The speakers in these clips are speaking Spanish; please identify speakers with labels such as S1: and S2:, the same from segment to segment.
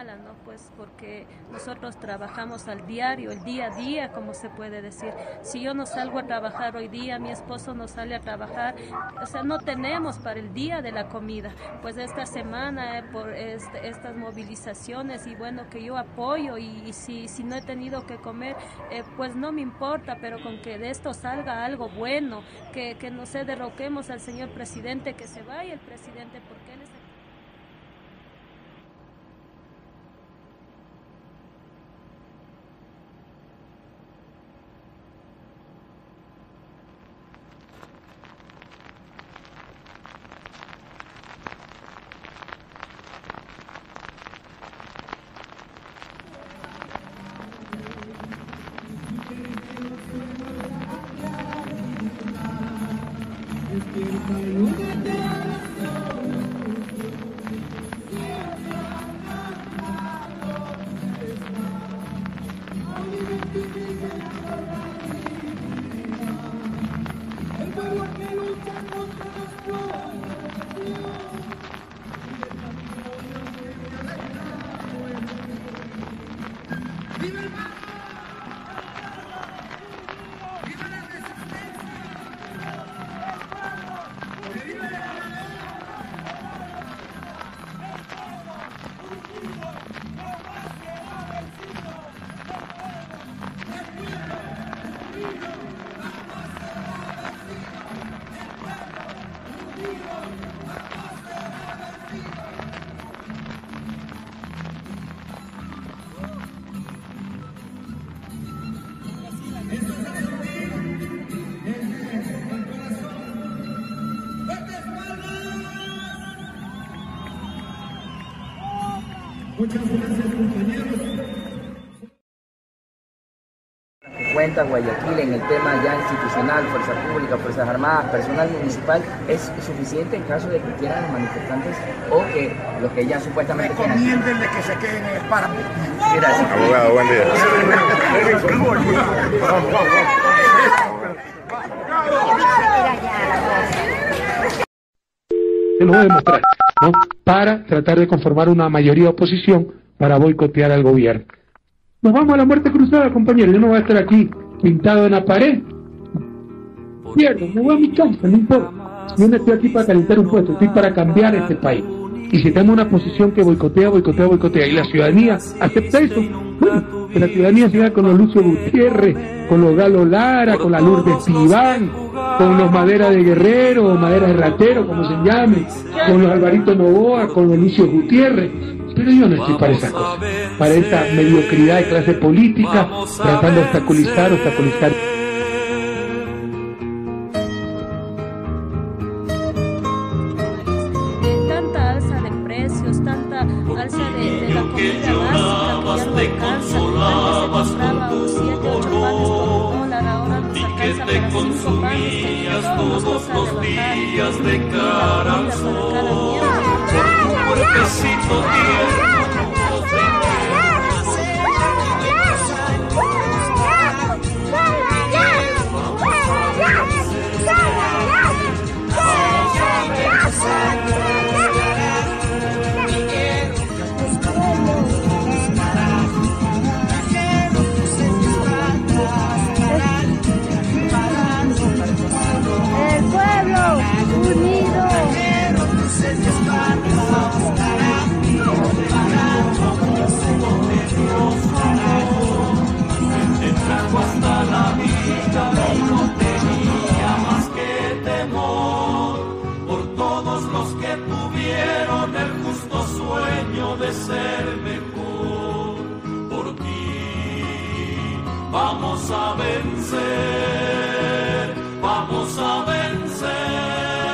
S1: mala, ¿no? Pues porque nosotros trabajamos al diario, el día a día, como se puede decir. Si yo no salgo a trabajar hoy día, mi esposo no sale a trabajar, o sea, no tenemos para el día de la comida. Pues esta semana, por estas movilizaciones, y bueno, que yo apoyo, y si no he tenido que comer, pues no me importa, pero con que de esto salga algo bueno, que no se derroquemos al señor presidente, que se vaya el presidente, porque él es el...
S2: Muchas gracias, compañeros.
S3: Cuenta Guayaquil en el tema ya institucional, fuerza pública, fuerzas armadas, personal municipal, ¿es suficiente en caso de que quieran los manifestantes o que los que ya supuestamente quieran?
S2: Recomiéndenle que se queden en el páramo.
S3: Gracias.
S4: Abogado, buen día.
S5: Se lo voy a demostrar, ¿no? Para tratar de conformar una mayoría de oposición para boicotear al gobierno. Nos vamos a la muerte cruzada, compañeros. Yo no voy a estar aquí pintado en la pared. Pierdo, me voy a mi casa, no importa. Yo no estoy aquí para calentar un puesto, estoy para cambiar este país. Y si tenemos una posición que boicotea, y la ciudadanía acepta eso, bueno, que la ciudadanía siga con los Lucio Gutiérrez, con los Galo Lara, con la Lourdes Pibán, con los Madera de Guerrero, o Madera de Ratero, como se llame, con los Alvarito Novoa, con los Lucio Gutiérrez. Pero yo no estoy para esas cosas, para esta mediocridad de clase política, tratando de obstaculizar.
S1: Tanta alza de precios, tanta alza de la comida básica que ya no alcanza. Antes se compraba 7, 8 panes por $1, ahora nos alcanza para 5 panes, que todos los días de cara al sol.
S6: Cuerpecito tierno.
S7: El pueblo unido.
S6: Hasta la vida y no tenía más que temor por todos los que tuvieron el justo sueño de ser mejor. Por ti vamos a vencer, vamos a vencer.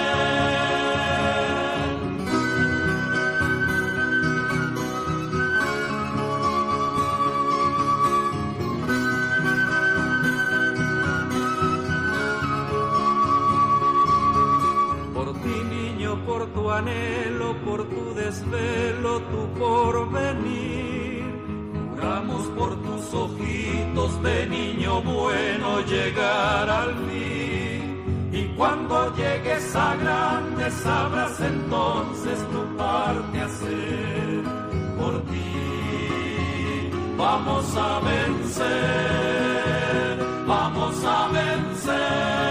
S6: Por tu anhelo, por tu desvelo, tu porvenir. Juramos por tus ojitos de niño bueno llegar al fin. Y cuando llegues a grande sabrás entonces tu parte hacer. Por ti vamos a vencer, vamos a vencer.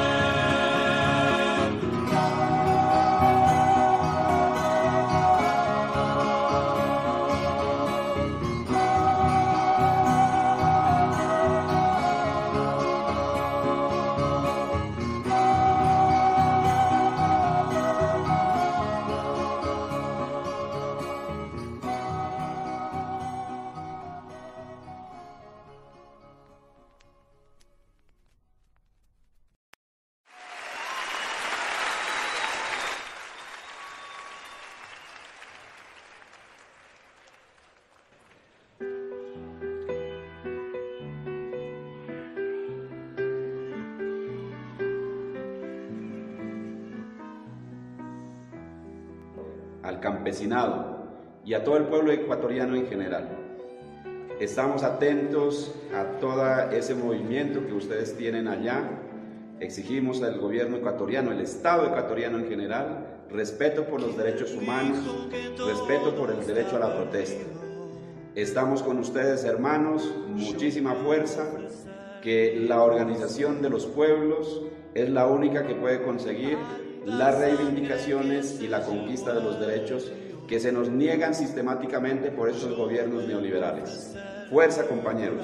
S4: Al campesinado y a todo el pueblo ecuatoriano en general. Estamos atentos a todo ese movimiento que ustedes tienen allá. Exigimos al gobierno ecuatoriano, el Estado ecuatoriano en general, respeto por los derechos humanos, respeto por el derecho a la protesta. Estamos con ustedes, hermanos, muchísima fuerza, que la organización de los pueblos es la única que puede conseguir las reivindicaciones y la conquista de los derechos que se nos niegan sistemáticamente por estos gobiernos neoliberales. Fuerza, compañeros.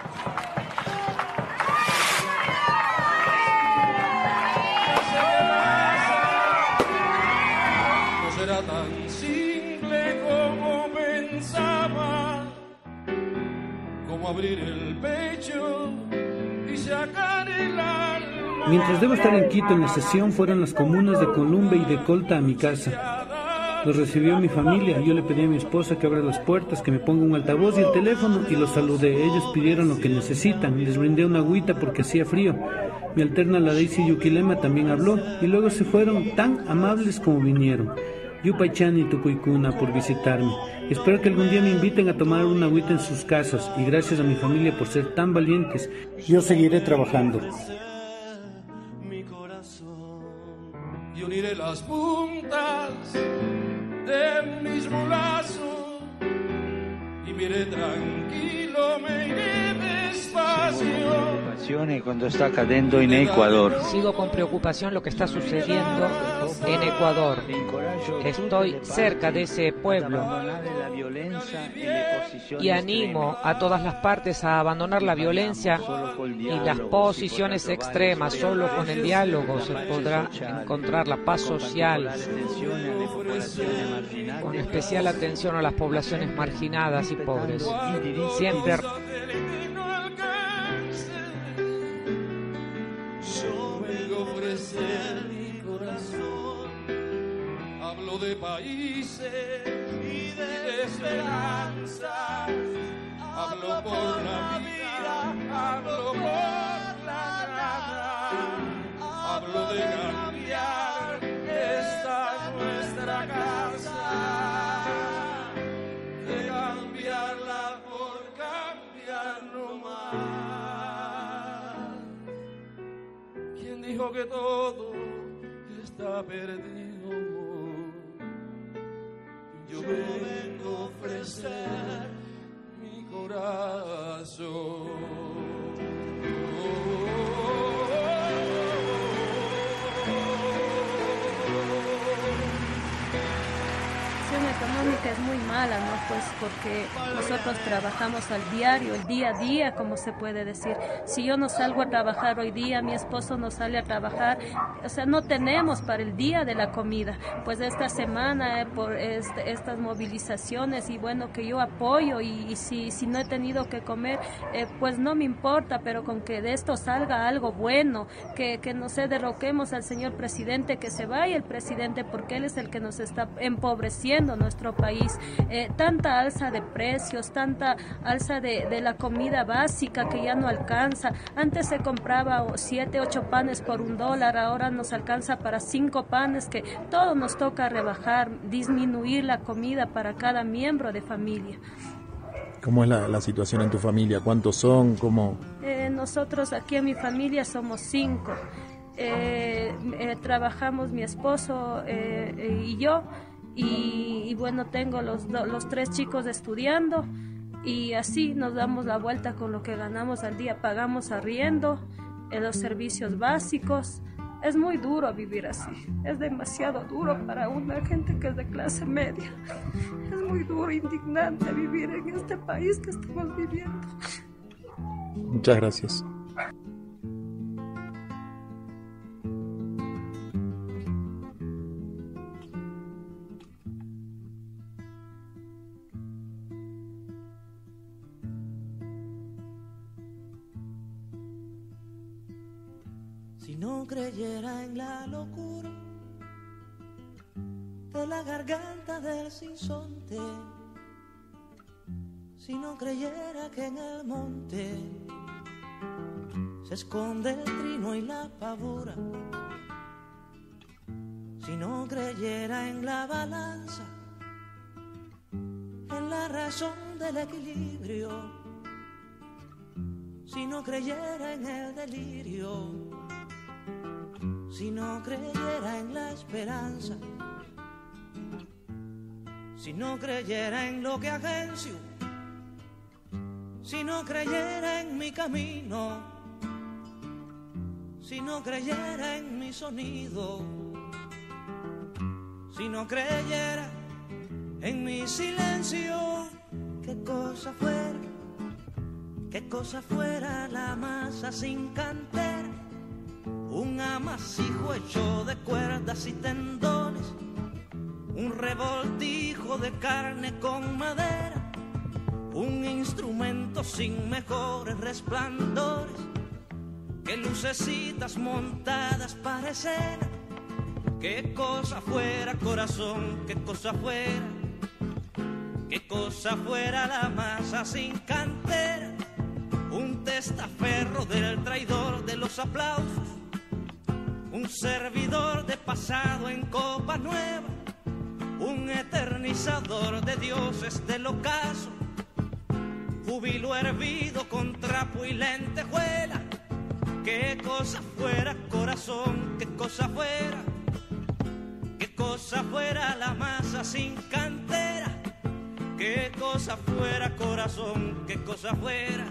S6: No será tan simple como pensaba, como abrir el pecho y sacar el alma.
S8: Mientras debo estar en Quito en la sesión, fueron las comunas de Columbe y de Colta a mi casa. Los recibió mi familia. Yo le pedí a mi esposa que abra las puertas, que me ponga un altavoz y el teléfono, y los saludé. Ellos pidieron lo que necesitan. Les brindé una agüita porque hacía frío. Mi alterna, la Daisy Yuquilema, también habló, y luego se fueron tan amables como vinieron. Yupaychani y Tucuicuna por visitarme. Espero que algún día me inviten a tomar una agüita en sus casas, y gracias a mi familia por ser tan valientes. Yo seguiré trabajando.
S6: Y uniré las puntas de mis brazos y me iré tranquilo, me iré despacio.
S9: Cuando está cayendo en Ecuador.
S10: Sigo con preocupación lo que está sucediendo en Ecuador. Estoy cerca de ese pueblo y animo a todas las partes a abandonar la violencia y las posiciones extremas. Solo con el diálogo se podrá encontrar la paz social, con especial atención a las poblaciones marginadas y pobres. Siempre
S6: mi corazón, hablo de países y de esperanza, hablo por la vida, hablo por la nada, hablo de cambiar esta nuestra casa, de cambiarla por cambiar no más. ¿Quién dijo que todo está perdido? Yo vengo a ofrecer mi corazón.
S1: Económica es muy mala, ¿no? Pues porque nosotros trabajamos al diario, el día a día, como se puede decir. Si yo no salgo a trabajar hoy día, mi esposo no sale a trabajar, o sea, no tenemos para el día de la comida. Pues esta semana, por estas movilizaciones, y bueno, que yo apoyo, y si no he tenido que comer, pues no me importa, pero con que de esto salga algo bueno, que no se derroquemos al señor presidente, que se vaya el presidente, porque él es el que nos está empobreciendo nuestro país. Tanta alza de precios, tanta alza de la comida básica que ya no alcanza. Antes se compraba 7, 8 panes por $1, ahora nos alcanza para 5 panes, que todo nos toca rebajar, disminuir la comida para cada miembro de familia.
S11: ¿Cómo es la situación en tu familia? ¿Cuántos son? ¿Cómo?
S1: Nosotros aquí en mi familia somos 5. Trabajamos mi esposo y yo. Y bueno, tengo los 3 chicos estudiando, y así nos damos la vuelta con lo que ganamos al día. Pagamos arriendo, los servicios básicos. Es muy duro vivir así, es demasiado duro para una gente que es de clase media. Es muy duro, indignante vivir en este país que estamos viviendo.
S11: Muchas gracias.
S12: Si no creyera en la locura de la garganta del sinsonte, si no creyera que en el monte se esconde el trino y la pavura, si no creyera en la balanza, en la razón del equilibrio, si no creyera en el delirio, si no creyera en la esperanza, si no creyera en lo que agencio, si no creyera en mi camino, si no creyera en mi sonido, si no creyera en mi silencio, qué cosa fuera la masa sin cantera, un amasijo hecho de cuerdas y tendones, un revoltijo de carne con madera, un instrumento sin mejores resplandores que lucecitas montadas para escena. Qué cosa fuera, corazón, qué cosa fuera la masa sin cantera, un testaferro del traidor de los aplausos, un servidor de pasado en copa nueva, un eternizador de dioses del ocaso, júbilo hervido con trapo y lentejuela. Qué cosa fuera, corazón, qué cosa fuera la masa sin cantera, qué cosa fuera, corazón, qué cosa fuera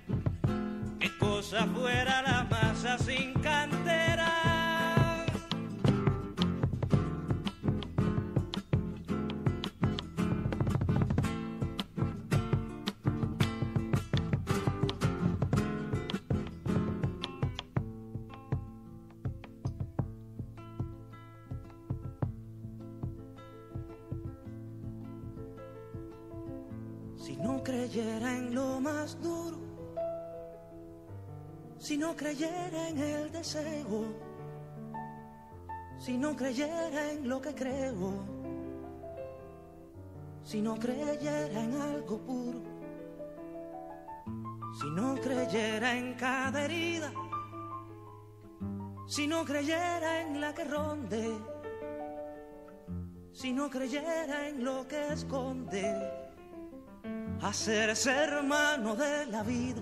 S12: la masa sin cantera. Si no creyera en lo más duro, si no creyera en el deseo, si no creyera en lo que creo, si no creyera en algo puro, si no creyera en cada herida, si no creyera en la que ronde, si no creyera en lo que esconde, hacerse hermano de la vida,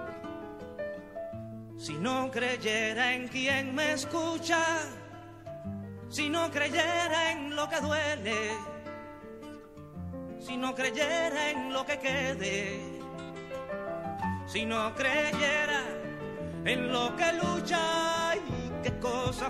S12: si no creyera en quien me escucha, si no creyera en lo que duele, si no creyera en lo que quede, si no creyera en lo que lucha, y qué cosa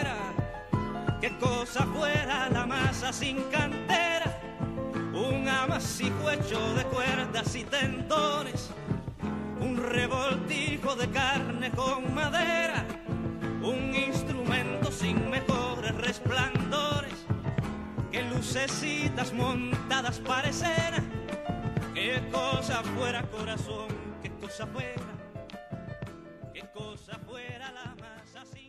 S12: fuera la masa sin cantera, un amasijo hecho de cuerdas y tendones, un revoltijo de carne con madera, un instrumento sin mejores resplandores que lucecitas montadas para escena. Qué cosa fuera, corazón, qué cosa fuera la masa sin